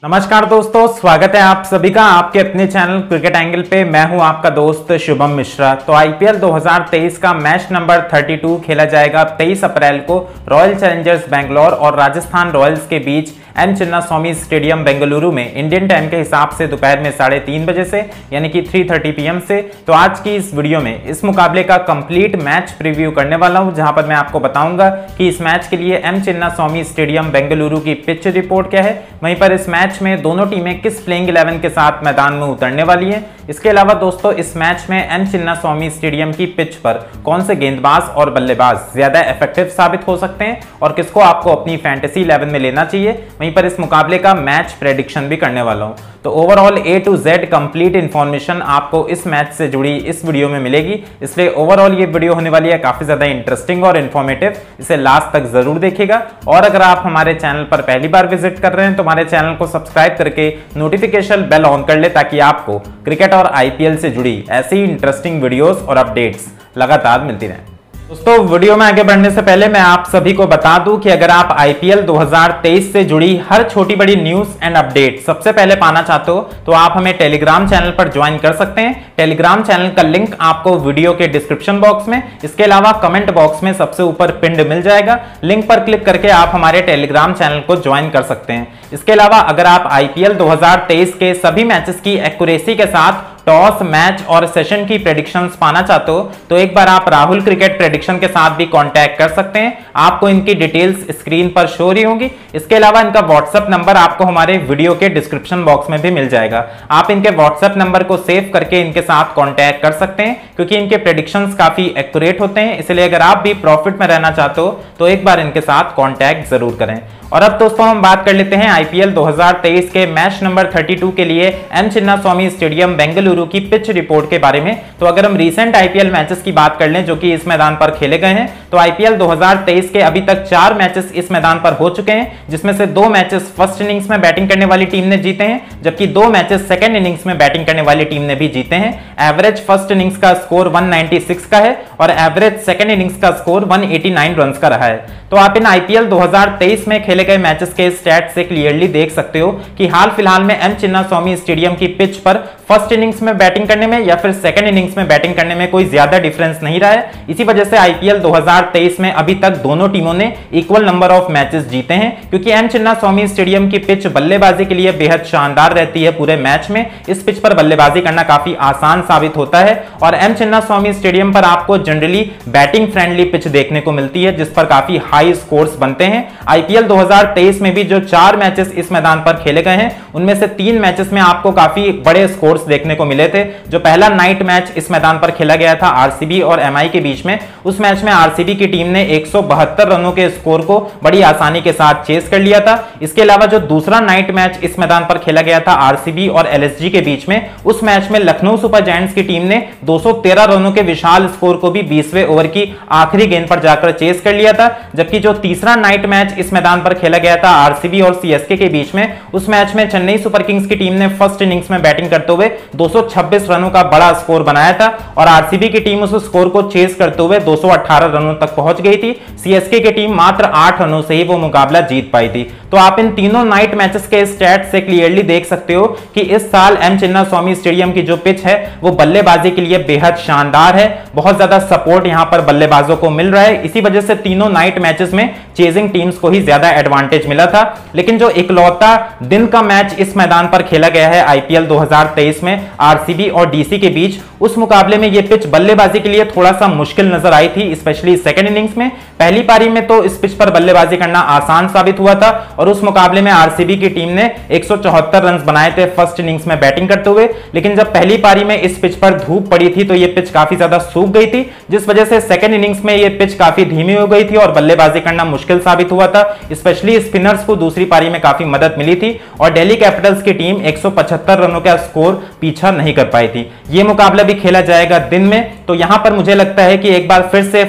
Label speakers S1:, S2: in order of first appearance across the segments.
S1: नमस्कार दोस्तों, स्वागत है आप सभी का आपके अपने चैनल क्रिकेट एंगल पे। मैं हूं आपका दोस्त शुभम मिश्रा। तो आईपीएल 2023 का मैच नंबर 32 खेला जाएगा 23 अप्रैल को रॉयल चैलेंजर्स बेंगलोर और राजस्थान रॉयल्स के बीच एम चिन्नास्वामी स्टेडियम बेंगलुरु में इंडियन टाइम के हिसाब से दोपहर में 3:30 बजे से यानी कि 3:30 PM से। तो आज की इस वीडियो में इस मुकाबले का कंप्लीट मैच प्रीव्यू करने वाला हूं, जहां पर मैं आपको बताऊंगा कि इस मैच के लिए एम चिन्नास्वामी स्टेडियम बेंगलुरु की पिच रिपोर्ट क्या है, वहीं पर इस मैच में दोनों टीमें किस प्लेइंग 11 के साथ मैदान में उतरने वाली हैं। इसके अलावा दोस्तों इस मैच में एम चिन्नास्वामी स्टेडियम की पिच पर कौन से गेंदबाज और बल्लेबाज ज्यादा इफेक्टिव साबित हो सकते हैं और किसको आपको अपनी फैंटेसी 11 में लेना चाहिए। वहीं पर इस मुकाबले का मैच प्रेडिक्शन भी करने वाला हूं। तो overall A to Z complete information आपको इस मैच से जुड़ी इस वीडियो में मिलेगी, इसलिए ओवरऑल ये वीडियो होने वाली है काफी ज्यादा इंटरेस्टिंग और इन्फॉर्मेटिव। इसे लास्ट तक जरूर देखिएगा। और अगर आप हमारे चैनल पर पहली बार विजिट कर रहे हैं तो हमारे चैनल को सब्सक्राइब करके नोटिफिकेशन बेल ऑन कर ले, ताकि आपको क्रिकेट और आईपीएल से जुड़ी ऐसी इंटरेस्टिंग वीडियोस और अपडेट्स लगातार मिलती रहें। दोस्तों वीडियो में आगे बढ़ने से पहले मैं आप सभी को बता दूं कि अगर आप आईपीएल 2023 से जुड़ी हर छोटी बड़ी न्यूज एंड अपडेट सबसे पहले पाना चाहते हो तो आप हमें टेलीग्राम चैनल पर ज्वाइन कर सकते हैं। टेलीग्राम चैनल का लिंक आपको वीडियो के डिस्क्रिप्शन बॉक्स में, इसके अलावा कमेंट बॉक्स में सबसे ऊपर पिंड मिल जाएगा। लिंक पर क्लिक करके आप हमारे टेलीग्राम चैनल को ज्वाइन कर सकते हैं। इसके अलावा अगर आप आईपीएल 2023 के सभी मैचेस की एक्यूरेसी के साथ टॉस, मैच और सेशन की प्रेडिक्शंस पाना चाहते हो तो एक बार आप राहुल क्रिकेट प्रेडिक्शन के साथ भी कांटेक्ट कर सकते हैं। आपको इनकी डिटेल्स स्क्रीन पर शो रही होंगी। इसके अलावा इनका व्हाट्सएप नंबर आपको हमारे वीडियो के डिस्क्रिप्शन बॉक्स में भी मिल जाएगा। आप इनके व्हाट्सएप नंबर को सेव करके इनके साथ कांटेक्ट कर सकते हैं, क्योंकि इनके प्रेडिक्शंस काफी एक्यूरेट होते हैं। इसलिए अगर आप भी प्रॉफिट में रहना चाहते हो तो एक बार इनके साथ कांटेक्ट जरूर करें। और अब दोस्तों हम बात कर लेते हैं आईपीएल 2023 के मैच नंबर 32 के लिए एम चिन्नास्वामी स्टेडियम बेंगलुरु की पिच रिपोर्ट के बारे में। तो अगर हम रीसेंट आईपीएल मैचेस की बात कर लें जो कि इस मैदान पर खेले गए हैं, तो आईपीएल 2023 के अभी तक 4 मैचेस इस मैदान पर हो चुके हैं, जिसमें से 2 मैचेस फर्स्ट इनिंग्स में बैटिंग करने वाली टीम ने जीते हैं, जबकि 2 मैचेस सेकंड इनिंग्स में बैटिंग करने वाली टीम ने भी जीते हैं। एवरेज फर्स्ट इनिंग्स का स्कोर 196 का है और एवरेज सेकंड इनिंग्स का स्कोर 189 रन का रहा है। तो आप इन आईपीएल 2023 में खेले गए मैचेस के स्टैट से क्लियरली देख सकते हो कि हाल फिलहाल में एम चिन्नास्वामी स्टेडियम की पिच पर फर्स्ट इनिंग्स में बैटिंग करने में या फिर सेकंड इनिंग्स में बैटिंग करने में कोई ज्यादा डिफरेंस नहीं रहा है। इसी वजह से आईपीएल 2023 में अभी तक दोनों टीमों ने इक्वल नंबर ऑफ मैचेस जीते हैं, क्योंकि एम चिन्नास्वामी स्टेडियम की पिच बल्लेबाजी के लिए बेहद शानदार रहती है। पूरे मैच में इस पिच पर बल्लेबाजी करना काफी आसान साबित होता है और एम चिन्नास्वामी स्टेडियम पर आपको जनरली बैटिंग फ्रेंडली पिच देखने को मिलती है, जिस पर काफी हाई स्कोर्स बनते हैं। आईपीएल 2023 में भी जो 4 मैचेस इस मैदान पर खेले गए हैं, उनमें से 3 मैचेस में आपको काफी बड़े स्कोर्स देखने को मिले थे। जो पहला नाइट मैच इस मैदान पर खेला गया था आरसीबी और एमआई के बीच में, उस मैच में आरसीबी की टीम ने 172 रनों के स्कोर को बड़ी आसानी के साथ चेस कर लिया था। इसके अलावा जो दूसरा नाइट मैच इस मैदान पर खेला गया था आरसीबी और एलएसजी के बीच में, उस मैच में लखनऊ सुपर जायंट्स की टीम ने 213 रनों के विशाल स्कोर को भी 20वें ओवर की आखिरी गेंद पर जाकर चेस कर लिया था। जबकि जो तीसरा नाइट मैच इस मैदान पर खेला गया था आरसीबी और सीएसके के बीच में, उस मैच में चेन्नई सुपर किंग्स की टीम ने फर्स्ट इनिंग्स में बैटिंग करते हुए 226 रनों का बड़ा स्कोर बनाया था और आरसीबी की टीम उस स्कोर को चेस करते हुए 218 रनों तक पहुंच गई थी। सीएसके की टीम मात्र 8 रनों से ही वो मुकाबला जीत पाई थी। तो आप इन तीनों नाइट मैचेस के स्टैट्स से क्लियरली देख सकते हो कि इस साल एम चिन्नास्वामी स्टेडियम की जो पिच है वो बल्लेबाजी के लिए बेहद शानदार है। बहुत ज्यादा सपोर्ट यहां पर बल्लेबाजों को मिल रहा है। इसी वजह से तीनों नाइट मैचेस में चेजिंग टीम्स को ही ज्यादा एडवांटेज मिला था। लेकिन जो इकलौता दिन का मैच इस मैदान पर खेला गया है आईपीएल 2023 में आरसीबी और डीसी के बीच, उस मुकाबले में यह पिच बल्लेबाजी के लिए थोड़ा सा मुश्किल नजर आई थी, स्पेशली सेकंड इनिंग्स में। पहली पारी में तो इस पिच पर बल्लेबाजी करना आसान साबित हुआ था और उस मुकाबले में आरसीबी की टीम ने 174 रन बनाए थे फर्स्ट इनिंग्स में बैटिंग करते हुए। लेकिन जब पहली पारी में इस पिच पर धूप पड़ी थी तो यह पिच काफी ज्यादा सूख गई थी, जिस वजह से सेकंड इनिंग्स में यह पिच काफी धीमी हो गई थी और बल्लेबाजी करना मुश्किल साबित हुआ था। स्पेशली स्पिनर्स को दूसरी पारी में काफी मदद मिली थी और दिल्ली कैपिटल्स की टीम 175 रनों का स्कोर पीछा नहीं कर पाई थी। यह मुकाबला भी खेला जाएगा दिन में, तो यहां पर मुझे लगता है कि एक बार फिर से फर्स्ट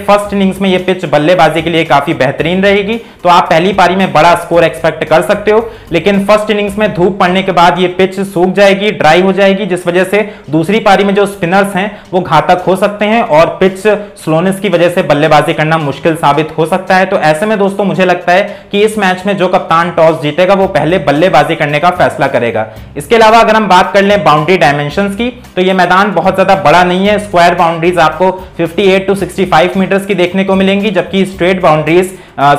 S1: इनिंग्स में ये पिच बल्लेबाजी के लिए काफी बेहतरीन रहेगी, तो आप पहली पारी में बड़ा स्कोर एक्सपेक्ट कर सकते हो। लेकिन फर्स्ट इनिंग्स में धूप पड़ने के बाद ये पिच सूख जाएगी, ड्राई हो जाएगी, जिस वजह से दूसरी पारी में जो स्पिनर्स हैं वो घातक हो सकते हैं और पिच स्लोनेस की वजह से बल्लेबाजी करना मुश्किल साबित हो सकता है। तो ऐसे में दोस्तों मुझे लगता है कि इस मैच में जो कप्तान टॉस जीतेगा वो पहले बल्लेबाजी करने का फैसला करेगा। इसके अलावा अगर हम बात कर लें बाउंड्री डायमेंशंस की, तो ये मैदान बहुत ज्यादा बड़ा नहीं है। स्क्वायर बाउंड्रीज आपको 58 टू 65 मीटर्स की देखने को मिलेंगी, जबकि स्ट्रेट बाउंड्रीज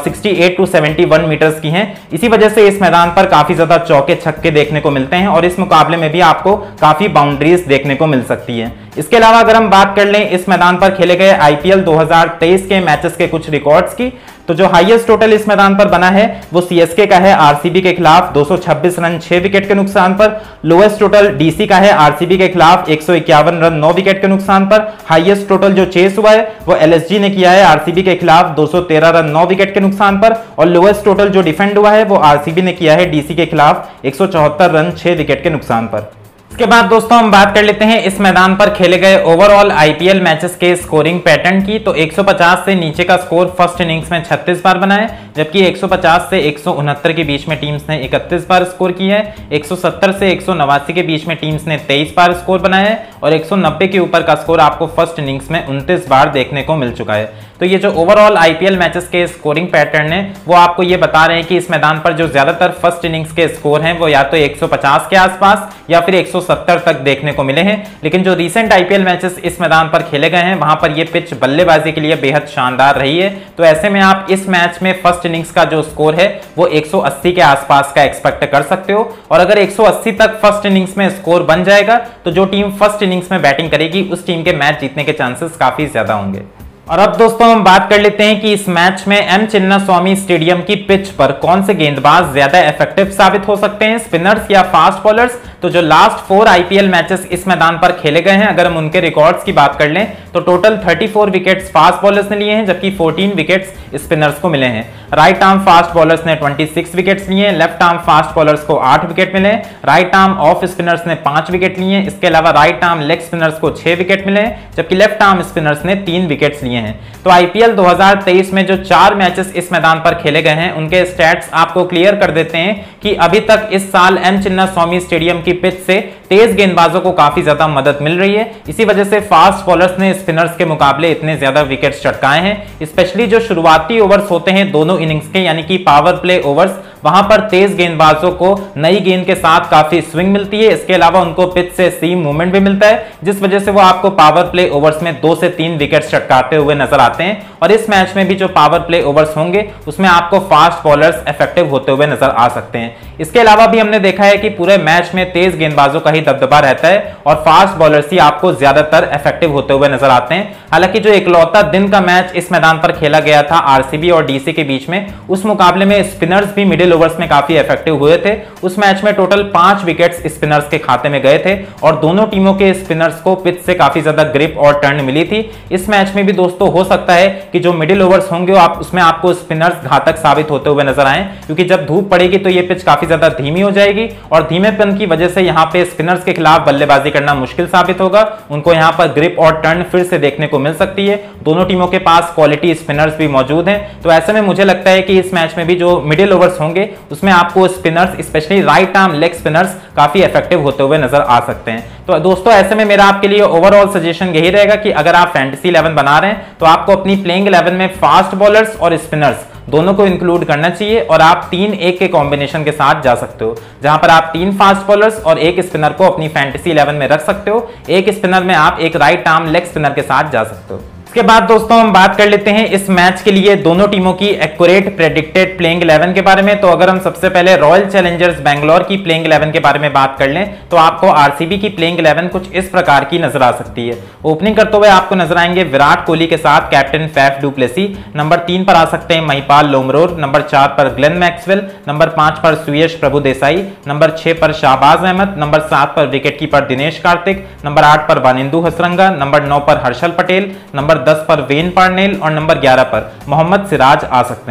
S1: 68 टू 71 मीटर्स की हैं। इसी वजह से इस मैदान पर काफी ज्यादा चौके छक्के देखने को मिलते हैं और इस मुकाबले में भी आपको काफी बाउंड्रीज देखने को मिल सकती है। इसके अलावा अगर हम बात कर लें इस मैदान पर खेले गए आईपीएल 2023 के मैचेस के कुछ रिकॉर्ड्स की, तो जो हाईएस्ट टोटल इस मैदान पर बना है वो सीएसके का है आरसीबी के खिलाफ 226 रन 6 विकेट के नुकसान पर। लोएस्ट टोटल डीसी का है आरसीबी के खिलाफ 151 रन 9 विकेट के नुकसान पर। हाईएस्ट टोटल जो चेस हुआ है वो एलएसजी ने किया है आरसीबी के खिलाफ 213 रन 9 विकेट के नुकसान पर, और लोएस्ट टोटल जो डिफेंड हुआ है वो आरसीबी ने किया है डीसी के खिलाफ 174 रन 6 विकेट के नुकसान पर। इसके बाद दोस्तों हम बात कर लेते हैं इस मैदान पर खेले गए ओवरऑल आईपीएल मैचेस के स्कोरिंग पैटर्न की। तो 150 से नीचे का स्कोर फर्स्ट इनिंग्स में 36 बार बना है, जबकि 150 से 169 के बीच में टीम्स ने 31 बार स्कोर किया है। 170 से 189 के बीच में टीम्स ने 23 बार स्कोर बनाया है और 190 के ऊपर का स्कोर आपको फर्स्ट इनिंग्स में 29 बार देखने को मिल चुका है। तो ये जो ओवरऑल आईपीएल मैचेस के स्कोरिंग पैटर्न है वो आपको ये बता रहे हैं कि इस मैदान पर जो ज्यादातर फर्स्ट इनिंग्स के स्कोर हैं वो या तो 150 के आसपास या फिर 170 तक देखने को मिले हैं। लेकिन जो रीसेंट आईपीएल मैचेस इस मैदान पर खेले गए हैं वहां पर ये पिच बल्लेबाजी के लिए बेहद शानदार रही है। तो ऐसे में आप इस मैच में फर्स्ट इनिंग्स का जो स्कोर है वो 180 के आसपास का एक्सपेक्ट कर सकते हो, और अगर 180 तक फर्स्ट इनिंग्स में स्कोर बन जाएगा तो जो टीम फर्स्ट इनिंग्स में बैटिंग करेगी उस टीम के मैच जीतने के चांसेस काफी ज्यादा होंगे। और अब दोस्तों हम बात कर लेते हैं कि इस मैच में एम चिन्नास्वामी स्टेडियम की पिच पर कौन से गेंदबाज ज्यादा इफेक्टिव साबित हो सकते हैं, स्पिनर्स या फास्ट बॉलर्स। तो जो लास्ट 4 आईपीएल मैचेस इस मैदान पर खेले गए हैं अगर हम उनके रिकॉर्ड्स की बात कर लें तो टोटल 34 विकेट्स फास्ट बॉलर्स ने लिए हैं, जबकि 14 विकेट्स स्पिनर्स को मिले हैं। राइट आर्म फास्ट बॉलर्स ने 26 विकेट्स लिए हैं, लेफ्ट आर्म फास्ट बॉलर्स को 8 विकेट मिले हैं, राइट आर्म ऑफ स्पिनर्स ने 5 विकेट लिए हैं। इसके अलावा राइट आर्म लेग स्पिनर्स को 6 विकेट मिले हैं, जबकि लेफ्ट आर्म स्पिनर्स ने 3 विकेट्स लिए हैं। तो आईपीएल 2023 में जो 4 मैचेस इस मैदान पर खेले गए हैं उनके स्टैट्स आपको क्लियर कर देते हैं कि अभी तक इस साल एम चिन्नास्वामी स्टेडियम की पिच से तेज गेंदबाजों को काफी ज्यादा मदद मिल रही है। इसी वजह से फास्ट बॉलर्स ने स्पिनर्स के मुकाबले इतने ज्यादा विकेट्स चटकाए हैं। स्पेशली जो शुरुआती ओवर्स होते हैं दोनों इनिंग्स के, यानी कि पावर प्ले ओवर्स, वहां पर तेज गेंदबाजों को नई गेंद के साथ काफी स्विंग मिलती है। इसके अलावा उनको पिच से सीम मूवमेंट भी मिलता है, जिस वजह से वो आपको पावर प्ले ओवर्स में 2 से 3 विकेट्स चटकाते हुए नजर आते हैं। और इस मैच में भी जो पावर प्ले ओवर्स होंगे उसमें आपको फास्ट बॉलर्स इफेक्टिव होते हुए नजर आ सकते हैं। इसके अलावा भी हमने देखा है कि पूरे मैच में तेज गेंदबाजों का ही दबदबा रहता है और फास्ट बॉलर्स ही आपको ज्यादातर इफेक्टिव होते हुए नजर आते हैं। हालांकि जो इकलौता दिन का मैच इस मैदान पर खेला गया था आरसीबी और डीसी के बीच में, उस मुकाबले में स्पिनर्स भी मिडिल ओवर्स में काफी इफेक्टिव हुए थे। उस मैच में टोटल 5 विकेट्स स्पिनर्स के खाते में गए थे और दोनों टीमों के स्पिनर्स को पिच से काफी ज्यादा ग्रिप और टर्न मिली थी। इस मैच में भी दोस्तों हो सकता है कि जो मिडिल ओवर्स होंगे उसमें आपको स्पिनर्स घातक साबित होते हुए नजर आए, क्योंकि जब धूप पड़ेगी तो ये पिच काफी ज्यादा धीमी हो जाएगी और धीमेपन की वजह से यहाँ पे स्पिनर्स के खिलाफ बल्लेबाजी करना मुश्किल साबित होगा। उनको यहाँ पर ग्रिप और टर्न फिर से देखने को मिल सकती है। दोनों टीमों के पास क्वालिटी स्पिनर्स भी मौजूद हैं, तो ऐसे में मुझे लगता है कि इस मैच में भी जो मिडिल ओवर्स होंगे उसमें आपको spinners, specially right arm leg spinners, काफी इफेक्टिव होते हुए नजर आ सकते हैं। तो दोस्तों ऐसे में मेरा आपके लिए ओवरऑल सजेशन यही रहेगा कि अगर आप फैंटेसी 11 बना रहे हैं तो आपको अपनी प्लेइंग 11 में फास्ट बॉलर्स और स्पिनर्स दोनों को इंक्लूड करना चाहिए और आप 3-1 के कॉम्बिनेशन के साथ जा सकते हो, जहां पर आप 3 फास्ट बॉलर्स और 1 स्पिनर को अपनी फैंटेसी 11 में रख सकते हो। एक स्पिनर में आप एक राइट आर्म लेग स्पिनर के साथ जा सकते हो। इसके बाद दोस्तों हम बात कर लेते हैं इस मैच के लिए दोनों टीमों की एक्यूरेट प्रेडिक्टेड प्लेइंग 11 के बारे में। तो अगर हम सबसे पहले रॉयल चैलेंजर्स बैंगलोर की प्लेइंग 11 के बारे में बात कर लें तो आपको आरसीबी की प्लेइंग 11 कुछ इस प्रकार की नजर आ सकती है। ओपनिंग करते हुए आपको नजर आएंगे विराट कोहली के साथ captain Faf du Plessis, number 3 पर आ सकते हैं महिपाल लोमरोर, नंबर 4 पर ग्लेन मैक्सवेल, नंबर 5 पर सुयश प्रभु देसाई, नंबर 6 पर शाहबाज अहमद, नंबर 7 पर विकेटकीपर दिनेश कार्तिक, नंबर 8 पर वानिंदु हसरंगा, नंबर 9 पर हर्षल पटेल, नंबर 10 पर वेन पार्नेल और नंबर 11 पर मोहम्मद सिराज आ सकते हैं।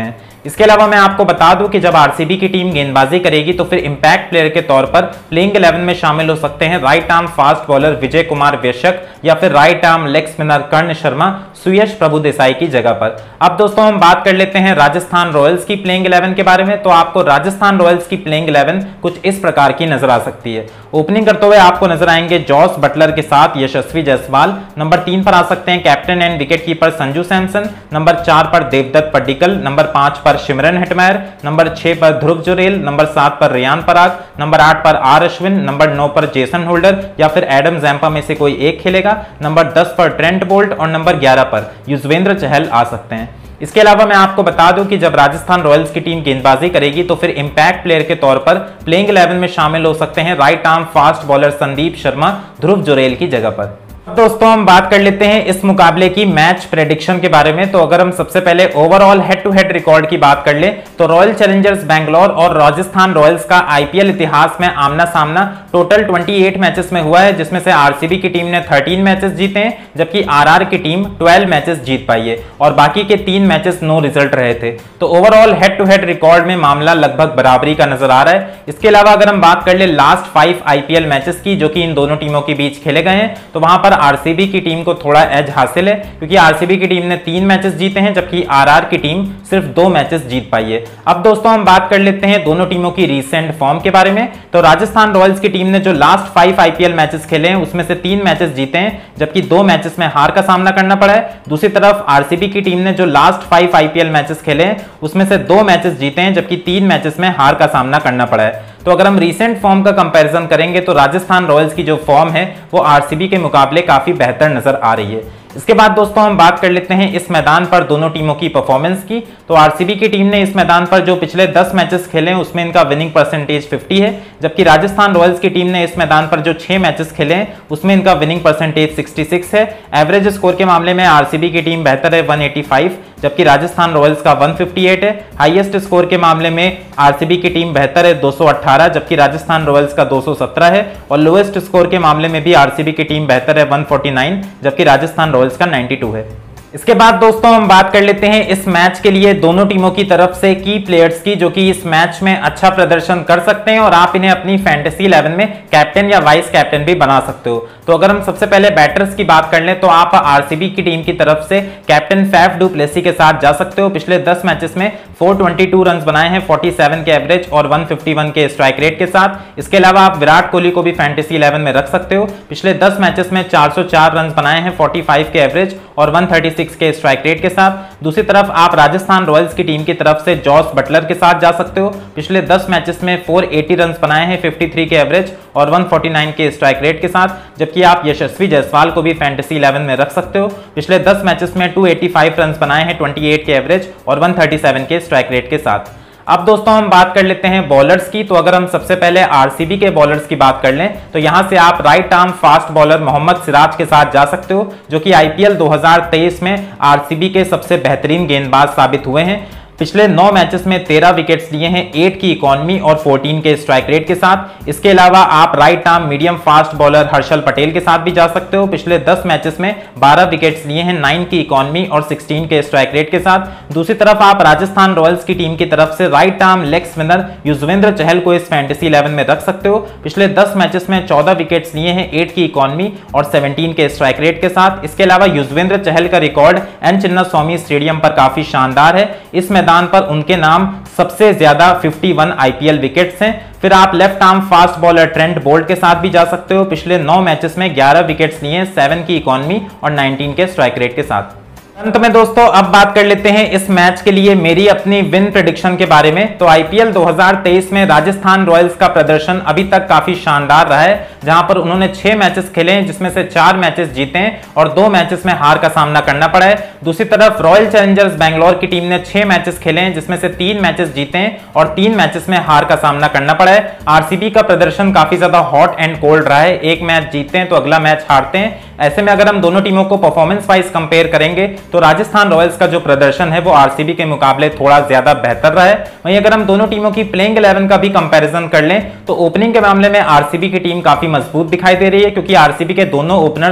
S1: इसके अलावा मैं आपको बता दूं कि जब आरसीबी की टीम गेंदबाजी करेगी तो फिर इंपैक्ट प्लेयर के तौर पर प्लेइंग 11 में शामिल हो सकते हैं right arm fast bowler Vijay Kumar Vyshak या फिर right arm leg spinner Karn Sharma Suyash Prabhudessai की जगह पर। अब दोस्तों हम बात कर लेते हैं राजस्थान रॉयल्स की प्लेइंग 11 के बारे में। तो आपको राजस्थान रॉयल्स की प्लेइंग 11 कुछ इस प्रकार की नजर आ सकती है। ओपनिंग करते हुए आपको नजर आएंगे जॉस बटलर के साथ यशस्वी जायसवाल। नंबर 3 पर आ सकते हैं captain and wicket keeper Sanju Samson. Number 4 पर देवदत्त पड्डीकल। नंबर 5 पर सिमरन हेटमेयर। नंबर 6 पर ध्रुव जुरेल। नंबर 7 पर रियान पराग। नंबर 8 पर आर अश्विन। नंबर 9 पर जेसन होल्डर या फिर एडम जैम्पा में से कोई एक खेलेगा। नंबर 10 पर ट्रेंट बोल्ट और नंबर 11 पर युजवेंद्र चहल आ सकते हैं। इसके अलावा मैं आपको बता दूं कि जब राजस्थान रॉयल्स की टीम गेंदबाजी करेगी तो फिर इंपैक्ट प्लेयर के तौर पर प्लेइंग 11 में शामिल हो सकते हैं right arm fast bowler Sandeep Sharma Dhruv Jurel की जगह पर। दोस्तों हम बात कर लेते हैं इस मुकाबले की मैच प्रेडिक्शन के बारे में। तो अगर हम सबसे पहले overall head to head record की बात कर ले तो रॉयल चैलेंजर्स बैंगलोर और राजस्थान रॉयल्स का आईपीएल इतिहास में आमना सामना टोटल 28 मैचेस में हुआ है, जिसमें से आरसीबी की टीम ने 13 मैचेस जीते हैं जबकि आरआर की टीम 12 मैचेस जीत पाई है और बाकी के 3 मैचेस नो रिजल्ट रहे थे। तो overall head to head record में मामला लगभग बराबरी का नजर आ रहा है। इसके अलावा अगर हम बात कर ले लास्ट 5 आईपीएल मैचेस की जो कि इन दोनों टीमों के बीच खेले गए हैं तो वहां पर आरसीबी की टीम को थोड़ा एज हासिल है क्योंकि आरसीबी की टीम ने 3 मैचेस जीते हैं जबकि आरआर की टीम सिर्फ 2 मैचेस जीत पाई है। अब दोस्तों हम बात कर लेते हैं दोनों टीमों की रीसेंट फॉर्म के बारे में। तो राजस्थान रॉयल्स की टीम ने जो लास्ट 5 आईपीएल मैचेस खेले हैं उसमें से 3 मैचेस जीते हैं जबकि 2 मैचेस में हार का सामना करना पड़ा है। दूसरी तरफ आरसीबी की टीम ने जो लास्ट 5 आईपीएल मैचेस खेले हैं उसमें से 2 मैचेस जीते हैं जबकि 3 मैचेस में हार का सामना करना पड़ा है। तो अगर हम रीसेंट फॉर्म का कंपैरिजन करेंगे तो राजस्थान रॉयल्स की जो फॉर्म है वो आरसीबी के मुकाबले काफी बेहतर नजर आ रही है। इसके बाद दोस्तों हम बात कर लेते हैं इस मैदान पर दोनों टीमों की परफॉर्मेंस की। तो आरसीबी की टीम ने इस मैदान पर जो पिछले 10 मैचेस खेले हैं उसमें इनका विनिंग परसेंटेज 50 है जबकि राजस्थान रॉयल्स की टीम ने इस मैदान पर जो 6 मैचेस खेले हैं उसमें इनका विनिंग परसेंटेज 66 है। एवरेज स्कोर के मामले में आरसीबी की टीम बेहतर है 185 जबकि राजस्थान रॉयल्स का 158 है। हाईएस्ट स्कोर के मामले में आरसीबी की टीम बेहतर है 218 जबकि राजस्थान रॉयल्स का 217 है और लोएस्ट स्कोर के मामले में भी आरसीबी की टीम बेहतर है 149 जबकि राजस्थान रॉयल्स का 92 है। इसके बाद दोस्तों हम बात कर लेते हैं इस मैच के लिए दोनों टीमों की तरफ से की प्लेयर्स की जो कि इस मैच में अच्छा प्रदर्शन कर सकते हैं और आप इन्हें अपनी फैंटेसी 11 में कैप्टन या वाइस कैप्टन भी बना सकते हो। तो अगर हम सबसे पहले बैटर्स की बात कर लें तो आप आरसीबी की टीम की तरफ से कैप्टन फैफ डू प्लेसी के साथ जा सकते हो। पिछले 10 मैचेस में 422 रन बनाए हैं 47 के एवरेज और 151 के स्ट्राइक रेट के साथ। इसके अलावा आप विराट कोहली को भी फैंटेसी 11 में रख सकते हो। पिछले 10 मैचेस में 404 रन बनाए हैं 45 के एवरेज और 136 के स्ट्राइक रेट के साथ। दूसरी तरफ आप राजस्थान रॉयल्स की टीम की तरफ से जॉस बटलर के साथ जा सकते हो। पिछले 10 मैचेस में 480 रन बनाए हैं 53 के एवरेज और 149 के स्ट्राइक रेट के साथ, जबकि आप यशस्वी जायसवाल को भी फैंटेसी 11 में रख सकते हो। पिछले 10 मैचेस में 285 रन बनाए हैं 28 के एवरेज और 137 के स्ट्राइक रेट के साथ। अब दोस्तों हम बात कर लेते हैं बॉलर्स की। तो अगर हम सबसे पहले आरसीबी के बॉलर्स की बात कर लें तो यहां से आप right arm fast bowler Mohammed Siraj के साथ जा सकते हो जो कि आईपीएल 2023 में आरसीबी के सबसे बेहतरीन गेंदबाज साबित हुए हैं। पिछले 9 मैचेस में 13 विकेट्स लिए हैं 8 की इकॉनमी और 14 के स्ट्राइक रेट के साथ। इसके अलावा आप right arm medium fast bowler Harshal Patel के साथ भी जा सकते हो। पिछले 10 मैचेस में 12 विकेट्स लिए हैं 9 की इकॉनमी और 16 के स्ट्राइक रेट के साथ। दूसरी तरफ आप राजस्थान रॉयल्स की टीम की तरफ से right arm leg spinner Yuzvendra Chahal को इस फैंटेसी 11 में रख सकते हो। पिछले 10 मैचेस में 14 विकेट्स लिए हैं 8 की इकॉनमी और 17 के स्ट्राइक रेट के साथ। इसके अलावा युजवेंद्र चहल का रिकॉर्ड एन चिन्नास्वामी स्टेडियम पर काफी शानदार है। इस मैदान पर उनके नाम सबसे ज्यादा 51 आईपीएल विकेट्स हैं। फिर आप left arm fast bowler Trent Boult के साथ भी जा सकते हो। पिछले 9 मैचेस में 11 विकेट्स लिए हैं 7 की इकॉनमी और 19 के स्ट्राइक रेट के साथ। अंत में दोस्तों अब बात कर लेते हैं इस मैच के लिए मेरी अपनी विन प्रेडिक्शन के बारे में। तो आईपीएल 2023 में राजस्थान रॉयल्स का प्रदर्शन अभी तक काफी शानदार रहा है, जहां पर उन्होंने 6 मैचेस खेले हैं जिसमें से 4 मैचेस जीते हैं और 2 मैचेस में हार का सामना करना पड़ा है। दूसरी तरफ रॉयल चैलेंजर्स बैंगलोर की टीम ने 6 मैचेस खेले हैं जिसमें से 3 मैचेस जीते हैं और 3 मैचेस में हार का सामना करना पड़ा है। आरसीबी का प्रदर्शन काफी ज्यादा हॉट एंड कोल्ड रहा है, एक मैच जीतते हैं तो अगला मैच हारते हैं। ऐसे में अगर हम दोनों टीमों को परफॉर्मेंस वाइज कंपेयर करेंगे तो राजस्थान रॉयल्स का जो प्रदर्शन है वो आरसीबी के मुकाबले थोड़ा ज्यादा बेहतर रहा है। वहीं अगर हम दोनों टीमों की प्लेइंग 11 का भी कंपैरिजन कर लें तो ओपनिंग के मामले में आरसीबी की टीम काफी मजबूत दिखाई दे रही है क्योंकि आरसीबी के दोनों ओपनर्स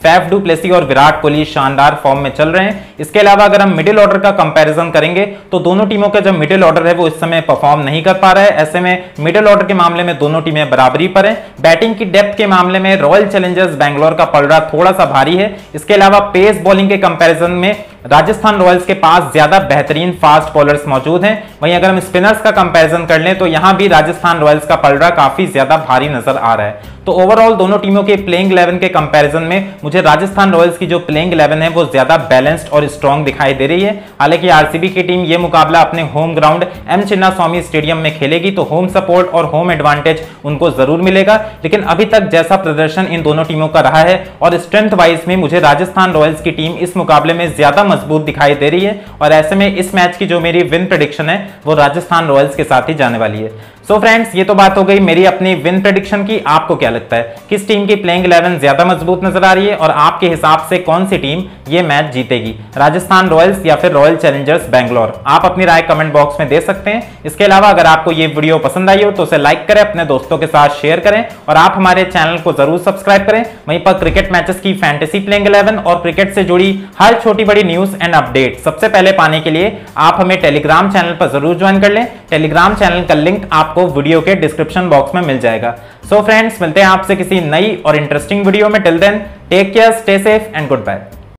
S1: फैफ डू प्लेसी और विराट कोहली शानदार फॉर्म में चल रहे हैं। इसके अलावा अगर हम मिडिल ऑर्डर का कंपैरिजन करेंगे तो दोनों टीमों का जो मिडिल ऑर्डर है वो इस समय परफॉर्म नहीं कर पा रहा है। ऐसे में मिडिल ऑर्डर के मामले में दोनों टीमें बराबरी पर हैं। बैटिंग की डेप्थ के मामले में रॉयल चैलेंजर्स बैंगलोर का पलड़ा थोड़ा सा भारी है। इसके अलावा पेस बॉलिंग के कंपैरिजन में राजस्थान रॉयल्स के पास ज्यादा बेहतरीन फास्ट बॉलर्स मौजूद हैं। वहीं अगर हम स्पिनर्स का कंपैरिजन कर लें तो यहां भी राजस्थान रॉयल्स का पलड़ा काफी ज्यादा भारी नजर आ रहा है। तो ओवरऑल दोनों टीमों के प्लेइंग 11 के कंपैरिजन में मुझे राजस्थान रॉयल्स की जो प्लेइंग 11 है वो ज्यादा बैलेंस्ड और स्ट्रांग दिखाई दे रही है। हालांकि आरसीबी की टीम ये मुकाबला अपने home ground M Chinnaswamy stadium में खेलेगी तो होम सपोर्ट और होम एडवांटेज उनको जरूर मिलेगा। लेकिन अभी तक जैसा प्रदर्शन इन दोनों टीमों का रहा है और स्ट्रेंथ वाइज में मुझे राजस्थान रॉयल्स की टीम इस मुकाबले में ज्यादा मजबूत दिखाई दे रही है और ऐसे में इस मैच की जो मेरी विन प्रेडिक्शन है वो राजस्थान रॉयल्स के साथ ही जाने वाली है। सो फ्रेंड्स, ये तो बात हो गई मेरी अपनी विन प्रेडिक्शन की। आपको क्या लगता है किस टीम की प्लेइंग 11 ज्यादा मजबूत नजर आ रही है और आपके हिसाब से कौन सी टीम ये मैच जीतेगी, राजस्थान रॉयल्स या फिर रॉयल चैलेंजर्स बैंगलोर? आप अपनी राय कमेंट बॉक्स में दे सकते हैं। इसके अलावा अगर आपको ये वीडियो पसंद आई हो तो उसे लाइक करें, अपने दोस्तों के साथ शेयर करें और आप हमारे चैनल को जरूर सब्सक्राइब करें। वहीं पर क्रिकेट मैचेस की फैंटेसी प्लेइंग 11 और क्रिकेट से जुड़ी हर छोटी बड़ी न्यूज एंड अपडेट सबसे पहले पाने के लिए आप हमें टेलीग्राम चैनल पर जरूर ज्वाइन कर लें। टेलीग्राम चैनल का लिंक आपको वीडियो के डिस्क्रिप्शन बॉक्स में मिल जाएगा। सो फ्रेंड्स, मिलते हैं आपसे किसी नई और इंटरेस्टिंग वीडियो में। Till then take care, stay safe and good bye.